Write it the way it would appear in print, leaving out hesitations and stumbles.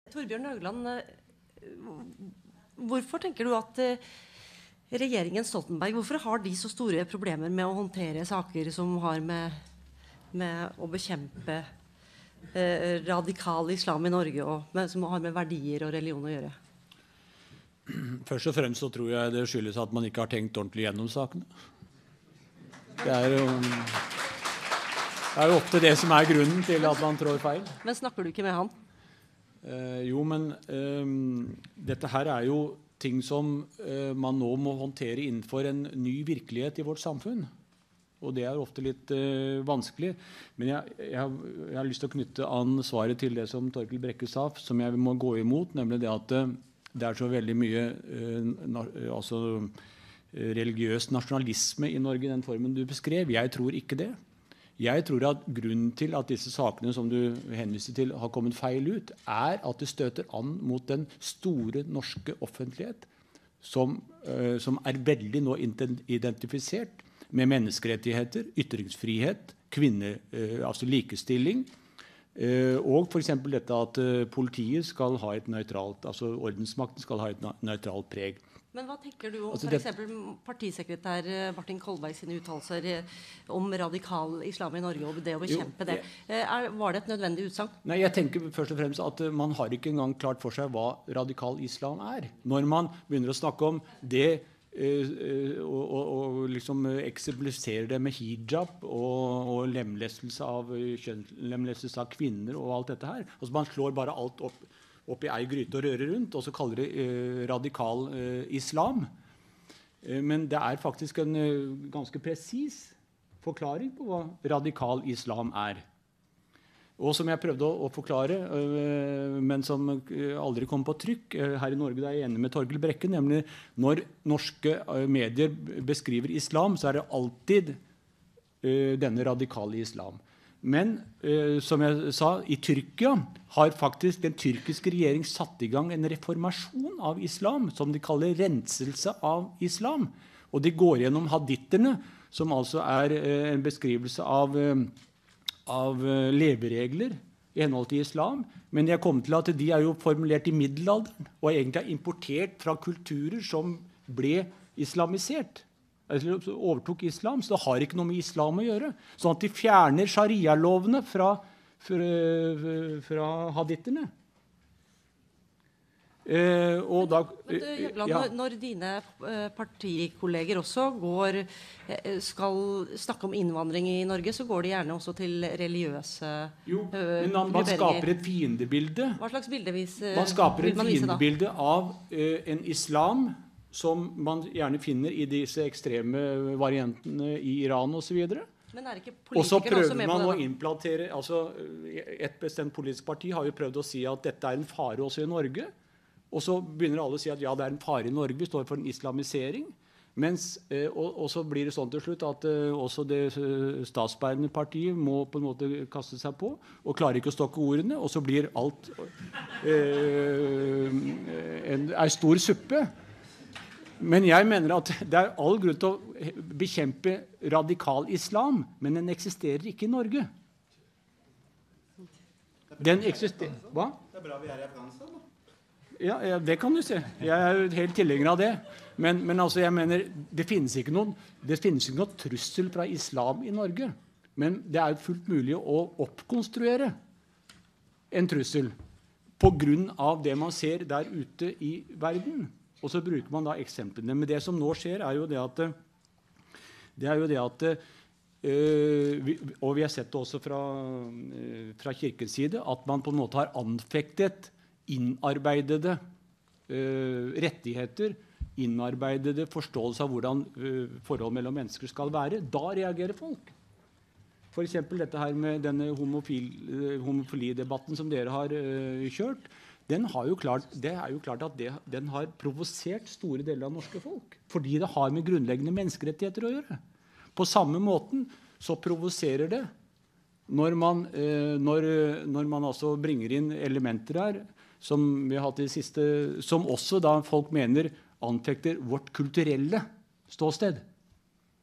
Torbjørn Haugland, hvorfor tenker du at regjeringen Stoltenberg, hvorfor har de så store problemer med å håndtere saker som har med å bekjempe radikal islam i Norge, og som har med verdier og religion å gjøre? Først og fremst så tror jeg det skyldes at man ikke har tenkt ordentlig gjennom sakene. Det er jo ofte det som er grunnen til at man trår feil. Men snakker du ikke med han? Jo, men dette her er jo ting som man nå må håndtere innenfor en ny virkelighet i vårt samfunn. Og det er ofte litt vanskelig. Men jeg har lyst til å knytte an svaret til det som Torkel Brekke sa, som jeg må gå imot, nemlig det at det er så veldig mye religiøs nasjonalisme i Norge i den formen du beskrev. Jeg tror ikke det. Jeg tror at grunnen til at disse sakene som du henviser til har kommet feil ut, er at det støter an mot den store norske offentlighet som er veldig nå identifisert med menneskerettigheter, ytringsfrihet, likestilling, og for eksempel dette at politiet skal ha et nøytralt, altså ordensmakten skal ha et nøytralt preg. Men hva tenker du om for eksempel partisekretær Martin Kolberg sine uttalelser om radikal islam i Norge og det å bekjempe det? Var det et nødvendig utsagn? Nei, jeg tenker først og fremst at man har ikke engang klart for seg hva radikal islam er. Når man begynner å snakke om det og liksom eksemplifiserer det med hijab og lemlestelse av kvinner og alt dette her. Altså man slår bare alt opp i ei gryte og rører rundt, og så kaller det radikal islam. Men det er faktisk en ganske presis forklaring på hva radikal islam er. Og som jeg prøvde å forklare, men som aldri kom på trykk her i Norge, da er jeg enig med Torkel Brekke, nemlig når norske medier beskriver islam, så er det alltid denne radikale islam. Men som jeg sa, i Tyrkia har faktisk den tyrkiske regjering satt i gang en reformasjon av islam, som de kaller renselse av islam. Og de går gjennom haditterne, som altså er en beskrivelse av leveregler i henhold til islam. Men jeg kom til at de er jo formulert i middelalderen, og egentlig er importert fra kulturer som ble islamisert. Altså overtok islam, så det har ikke noe med islam å gjøre. Sånn at de fjerner sharia-lovene fra haditterne. Når dine partikolleger også skal snakke om innvandring i Norge, så går de gjerne også til religiøse men man skaper et fiendebilde. Hva slags bilde man skaper et fiendebilde av en islam som man gjerne finner i disse ekstreme variantene i Iran og så videre. Og så prøver man å implantere, et bestemt politisk parti har jo prøvd å si at dette er en fare også i Norge, og så begynner alle å si at ja, det er en fare i Norge, vi står for en islamisering, og så blir det sånn til slutt at også det statsbærende partiet må på en måte kaste seg på, og klarer ikke å stokke ordene, og så blir alt en stor suppe. Men jeg mener at det er all grunn til å bekjempe radikal islam, men den eksisterer ikke i Norge. Den eksisterer... Hva? Det er bra vi er i Afghanistan, da. Ja, det kan du se. Jeg er jo helt tilhenger av det. Men altså, jeg mener, det finnes ikke noen trussel fra islam i Norge. Men det er fullt mulig å oppkonstruere en trussel på grunn av det man ser der ute i verden. Og så bruker man da eksemplene. Men det som nå skjer er jo det at og vi har sett det også fra kirkens side, at man på en måte har anfektet innarbeidede rettigheter, innarbeidede forståelse av hvordan forhold mellom mennesker skal være. Da reagerer folk. For eksempel dette her med denne homofilidebatten som dere har kjørt, det er jo klart at den har provosert store deler av norske folk, fordi det har med grunnleggende menneskerettigheter å gjøre. På samme måten så provoserer det når man altså bringer inn elementer her, som vi har hatt i det siste, som også da folk mener anfekter vårt kulturelle ståsted.